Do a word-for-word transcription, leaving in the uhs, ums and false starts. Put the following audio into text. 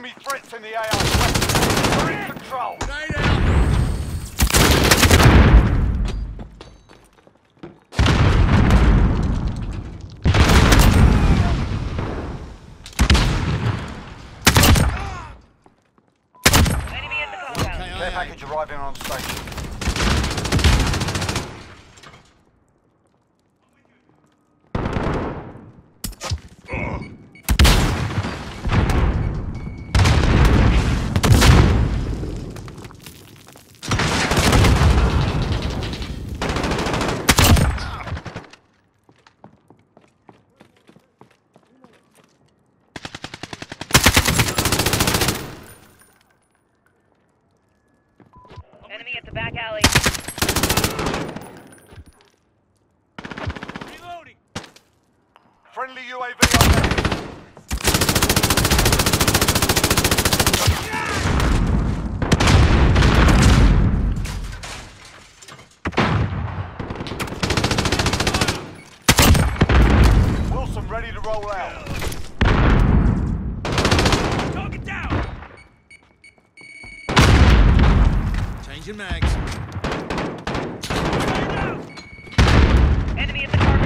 Enemy threats in the A R. We're in control. Stay down. Enemy at the compound. Care package arriving on station. Enemy at the back alley. Reloading. Friendly U A V on Wilson ready to roll out. Target down. Changing mags. Enemy at the car